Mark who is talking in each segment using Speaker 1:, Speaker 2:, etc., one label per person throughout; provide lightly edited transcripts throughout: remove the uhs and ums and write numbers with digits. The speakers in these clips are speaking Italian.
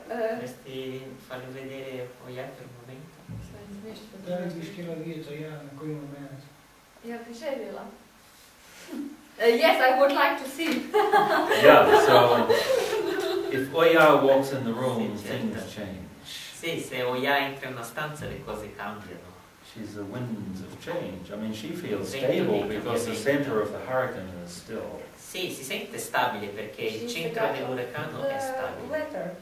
Speaker 1: Potresti farli vedere Oya per un momento?
Speaker 2: Да, видишь, видите, я на какой момент.
Speaker 3: Я пришелила. Yes, I would like to see.
Speaker 4: Yeah, so if Oya walks in the room,
Speaker 1: Sì,
Speaker 4: things
Speaker 1: certo.
Speaker 4: change.
Speaker 1: Sì, se Oya entra in una stanza le cose cambiano.
Speaker 4: She's the winds of change. I mean, she feels
Speaker 1: Vento
Speaker 4: stable
Speaker 1: di
Speaker 4: because the
Speaker 1: cambiamento.
Speaker 4: center of the hurricane is still.
Speaker 1: Sì, si sente stabile perché il
Speaker 3: She's
Speaker 1: centro
Speaker 3: the
Speaker 1: dell'uragano è
Speaker 3: the
Speaker 1: stabile.
Speaker 3: weather.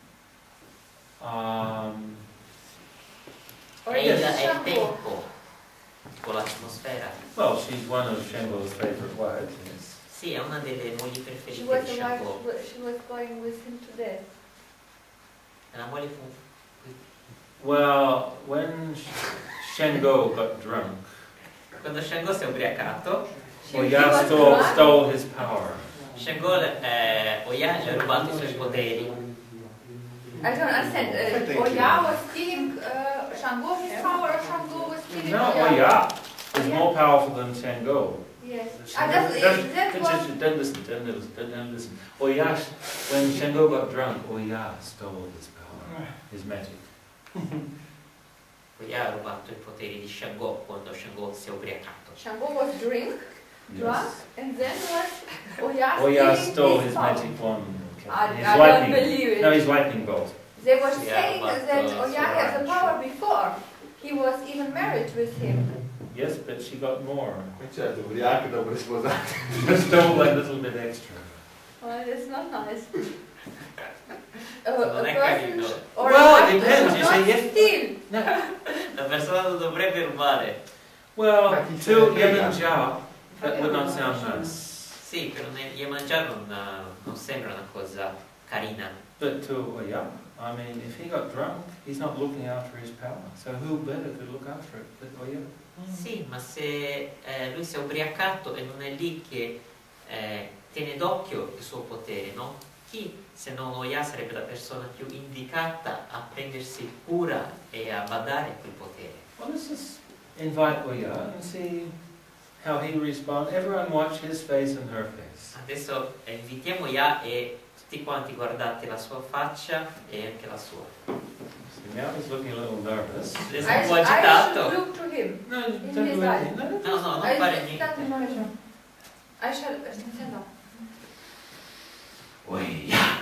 Speaker 3: Or
Speaker 1: È
Speaker 3: is
Speaker 1: il
Speaker 3: it shampoo?
Speaker 1: tempo con l'atmosfera.
Speaker 4: Well, she's one of Shango's favorite wives. Yes.
Speaker 1: Sì, è una delle mogli
Speaker 3: She
Speaker 1: preferite
Speaker 3: was
Speaker 1: di
Speaker 3: the wife.
Speaker 1: Shango.
Speaker 3: She was going with him to death.
Speaker 1: È la moglie fu...
Speaker 4: Well, when Shango got drunk,
Speaker 1: Quando Shango si è ubriacato,
Speaker 3: He
Speaker 4: Oya
Speaker 3: was drunk.
Speaker 4: stole his power.
Speaker 1: Shango, Oya gli ha rubato i suoi poteri.
Speaker 3: I don't understand. Oya was stealing Shango his power, or Shango was stealing
Speaker 4: No,
Speaker 3: Oya?
Speaker 4: Oya is
Speaker 3: Oya?
Speaker 4: more powerful than Shango.
Speaker 3: Yes.
Speaker 4: Don't
Speaker 3: Was...
Speaker 4: listen. Oya, when Shango got drunk, Oya stole his power, his magic.
Speaker 1: Oya ha rubato i poteri di Shango quando Shango si è ubriacato.
Speaker 3: Shango was drunk,
Speaker 4: Yes.
Speaker 3: and then was Oya
Speaker 4: Oya
Speaker 3: stealing
Speaker 4: stole
Speaker 3: his
Speaker 4: his
Speaker 3: power.
Speaker 4: magic wand.
Speaker 3: I don't believe it.
Speaker 4: No, his lightning bolt.
Speaker 3: They were
Speaker 1: Yeah,
Speaker 3: saying
Speaker 1: but,
Speaker 3: that
Speaker 1: uh,
Speaker 3: Oya had the power before. He was even married with him.
Speaker 4: Yes, but she got more.
Speaker 5: Certo, ubriaco dopo le sposate.
Speaker 4: She stole a little bit extra.
Speaker 3: Well, it's not nice.
Speaker 1: Non è carino.
Speaker 3: or
Speaker 4: Well,
Speaker 3: a
Speaker 4: it depends,
Speaker 3: person
Speaker 4: you
Speaker 3: should
Speaker 4: say
Speaker 3: not
Speaker 4: yes.
Speaker 3: steal.
Speaker 1: La persona non dovrebbe rubare.
Speaker 4: Well,
Speaker 5: Ma chi se
Speaker 4: to
Speaker 5: ne frega?
Speaker 4: Yemanjia, that would not sound nice.
Speaker 1: Sì, per Iemanjá non sembra una cosa carina.
Speaker 4: But to Oya, I mean, if he got drunk, he's not looking after his power. So who better could look after it but Oya?
Speaker 1: Sì, ma se lui si è ubriacato e non è lì che tiene d'occhio il suo potere, no? Chi se non Oya sarebbe la persona più indicata a prendersi cura e a badare a quel potere?
Speaker 4: Well, let's just invite Oya and see how he responds. Everyone watch his face and her face.
Speaker 1: Adesso invitiamo Oya e tutti quanti guardate la sua faccia e anche la sua.
Speaker 4: See, now he's looking a little nervous.
Speaker 1: Adesso
Speaker 3: I
Speaker 1: un po'
Speaker 3: should
Speaker 1: agitato.
Speaker 3: look to him.
Speaker 4: No,
Speaker 3: In
Speaker 4: don't
Speaker 3: his
Speaker 4: do
Speaker 3: eye.
Speaker 4: anything. No,
Speaker 1: No, no, non
Speaker 3: I
Speaker 1: fare
Speaker 3: should stand in
Speaker 1: niente.
Speaker 3: my room. I shall stand up.
Speaker 4: Oya.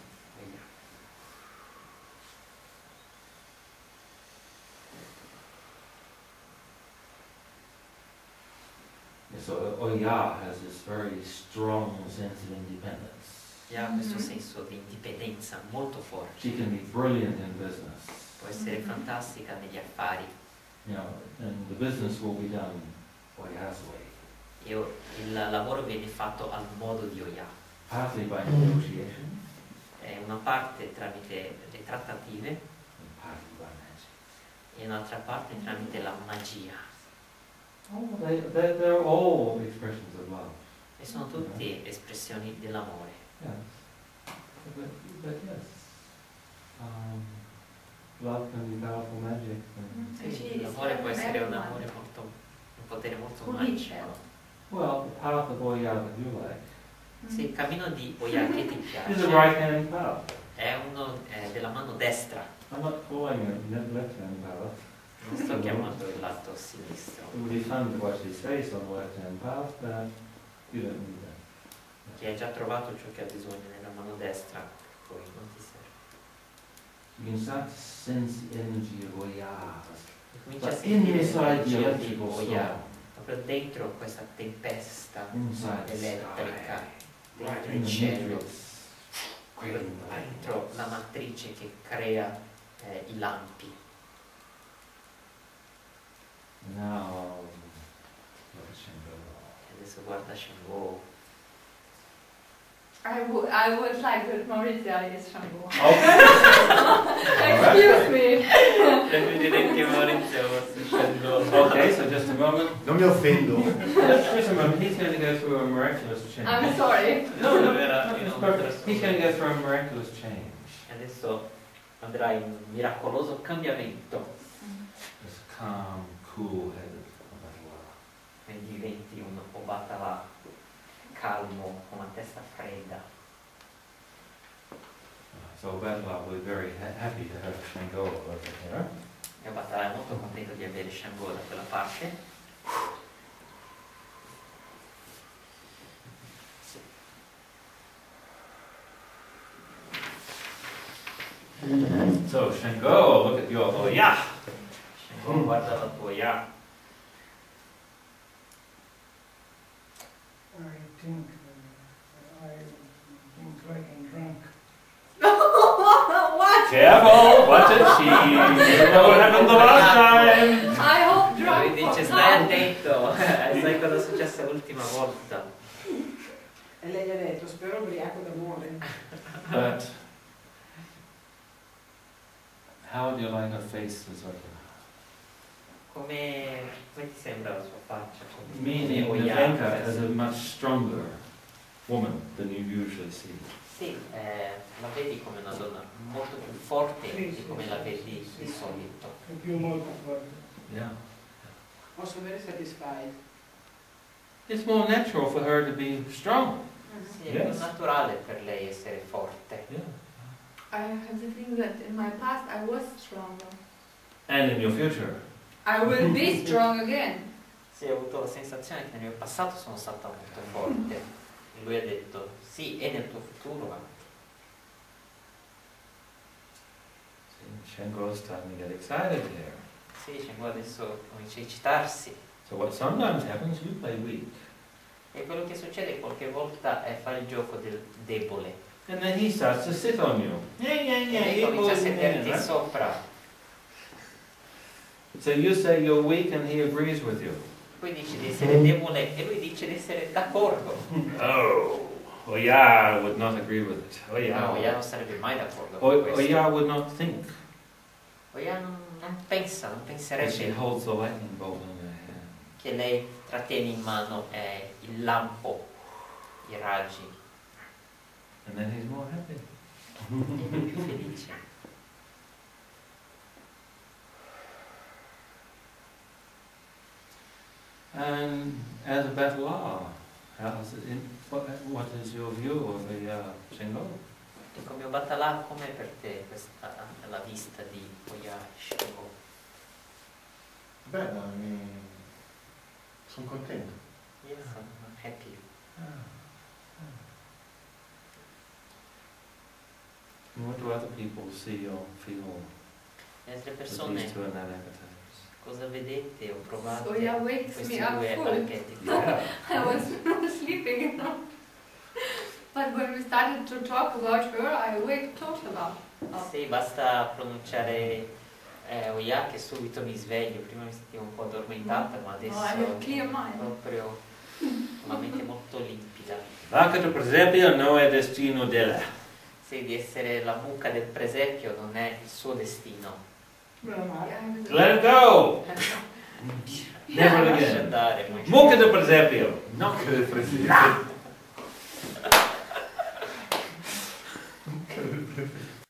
Speaker 4: So Oya has this very strong sense of independence.
Speaker 1: E ha questo senso di indipendenza molto forte.
Speaker 4: She can be brilliant in business.
Speaker 1: Può essere fantastica negli affari.
Speaker 4: You know, and the business will be done Oya's way,
Speaker 1: E il lavoro viene fatto al modo di Oya.
Speaker 4: partly by negotiation
Speaker 1: È una parte tramite le trattative
Speaker 4: and partly by magic.
Speaker 1: e un'altra parte tramite la magia.
Speaker 4: Oh, they're all expressions of love.
Speaker 1: E sono tutte espressioni dell'amore.
Speaker 4: Yes. But yes. Love can be powerful magic. And,
Speaker 1: Sì, l'amore può essere un amore molto, un potere molto
Speaker 3: Who
Speaker 1: magico.
Speaker 3: needs that?
Speaker 4: well, the path of Oya that you like
Speaker 1: Sì, il cammino di Oya che ti
Speaker 4: is a
Speaker 1: piace
Speaker 4: right hand path.
Speaker 1: è uno della mano destra.
Speaker 4: I'm not calling it left hand path.
Speaker 1: Non sto chiamando il lato sinistro.
Speaker 4: It would be fun to watch his face on the left hand path, but you don't need that.
Speaker 1: Chi hai già trovato ciò che ha bisogno nella mano destra, poi non ti serve.
Speaker 4: You can start to sense the energy of Oya.
Speaker 1: E comincia a
Speaker 4: But
Speaker 1: sentire
Speaker 4: inside the
Speaker 1: l'energia di
Speaker 4: electrical
Speaker 1: Oya,
Speaker 4: storm,
Speaker 1: proprio dentro questa tempesta
Speaker 4: inside the
Speaker 1: elettrica,
Speaker 4: sky,
Speaker 1: dentro
Speaker 4: in
Speaker 1: il
Speaker 4: the
Speaker 1: cielo,
Speaker 4: matrix, creating the
Speaker 1: dentro la matrice che crea i lampi.
Speaker 4: Now, look at Shango.
Speaker 1: E adesso guarda Shango.
Speaker 3: I would like that Maurizio is Shango.
Speaker 4: Okay.
Speaker 3: Excuse me.
Speaker 1: Devi dire che Maurizio fosse Shango.
Speaker 4: Okay, so just a moment.
Speaker 5: Non mi offendo.
Speaker 4: Just a moment. He's going to go through a miraculous change.
Speaker 3: I'm sorry.
Speaker 4: No,
Speaker 1: Era
Speaker 4: it's perfect. He's going to go through a miraculous change.
Speaker 1: E adesso andrà in un miracoloso cambiamento.
Speaker 4: This calm, cool-headed Obatala.
Speaker 1: E diventi un Obatala calmo, con la testa fredda.
Speaker 4: So Batala will be very happy to have Shango over here.
Speaker 1: E Batala è molto contento di avere Shango da quella parte.
Speaker 4: So Shango, look at your Oya.
Speaker 1: Shango, guarda la tua Oya.
Speaker 2: I think like drunk.
Speaker 3: What?
Speaker 4: Careful, watch it, she. You know what happened the last time.
Speaker 3: I hope
Speaker 1: Lui
Speaker 3: drunk
Speaker 1: dice
Speaker 3: for
Speaker 1: stai
Speaker 3: now.
Speaker 1: attento, sai cosa è successo l'ultima volta.
Speaker 6: E lei gli ha detto, spero ubriaco d'amore.
Speaker 4: But how do you like her face as well?
Speaker 1: Come ti sembra la sua faccia?
Speaker 4: Meaning
Speaker 1: Come Oya,
Speaker 4: Nevenka
Speaker 1: per
Speaker 4: is a
Speaker 1: esempio.
Speaker 4: much stronger woman than you usually see.
Speaker 1: Sì, la vedi come una donna molto più forte di come la vedi di solito.
Speaker 2: È più molto forte.
Speaker 4: Yeah.
Speaker 6: Also very satisfied.
Speaker 4: It's more natural for her to be strong.
Speaker 1: Sì, è
Speaker 4: Yes.
Speaker 1: più naturale per lei essere forte.
Speaker 4: Yeah.
Speaker 3: I have the feeling that in my past I was stronger.
Speaker 4: And in your future.
Speaker 3: I will be strong again.
Speaker 1: Sì, ho avuto la sensazione che nel mio passato sono stata molto forte. E lui ha detto, sì, e nel tuo futuro anche.
Speaker 4: See, Shango is starting to get excited here.
Speaker 1: Sì, Shango adesso comincia a eccitarsi.
Speaker 4: So what sometimes happens, you play weak.
Speaker 1: E quello che succede qualche volta è fare il gioco del debole.
Speaker 4: And then he starts to sit on you.
Speaker 1: E lei comincia a sederti
Speaker 4: Right?
Speaker 1: sopra.
Speaker 4: So you say you're weak and he agrees with you.
Speaker 1: Poi dici di essere debole e lui dice di essere d'accordo.
Speaker 4: Oh, Oya would not agree with it. Oya.
Speaker 1: No, Oya non sarebbe mai d'accordo con questo.
Speaker 4: Oya would not think.
Speaker 1: Oya non pensa, non
Speaker 4: As she
Speaker 1: penserebbe
Speaker 4: holds the lightning bolt in her hand.
Speaker 1: che lei trattiene in mano il lampo, i raggi,
Speaker 4: And then he's more happy.
Speaker 1: e è più felice.
Speaker 4: And as a Batala, what is your view of the Shango?
Speaker 1: E come Batala, com'è per te questa la vista di Oya Shango?
Speaker 5: Bella, sono contento.
Speaker 1: Yes, I'm happy.
Speaker 4: And what do other people see or feel
Speaker 1: Le altre
Speaker 4: with
Speaker 1: persone,
Speaker 4: these two anarchetypes?
Speaker 1: cosa vedete o provate
Speaker 3: Oya wakes
Speaker 1: questi
Speaker 3: me up
Speaker 1: due
Speaker 3: full.
Speaker 1: archetipi?
Speaker 4: Yeah.
Speaker 3: I was sleeping, you know. But when we started to talk about her, I wake totally up.
Speaker 1: Sì, basta pronunciare Oya che subito mi sveglio. Prima mi sentivo un po' addormentata, ma adesso
Speaker 3: Oh, I have clear mind.
Speaker 1: proprio una mente molto limpida.
Speaker 4: L'anche per esempio non è destino della.
Speaker 1: Sì, di essere la mucca del presepio non è il suo destino.
Speaker 6: Meno male.
Speaker 4: Let it go! Never
Speaker 1: Lascia
Speaker 4: again.
Speaker 1: andare, Moisè.
Speaker 4: Mucca del presepio.
Speaker 5: No che del presidente.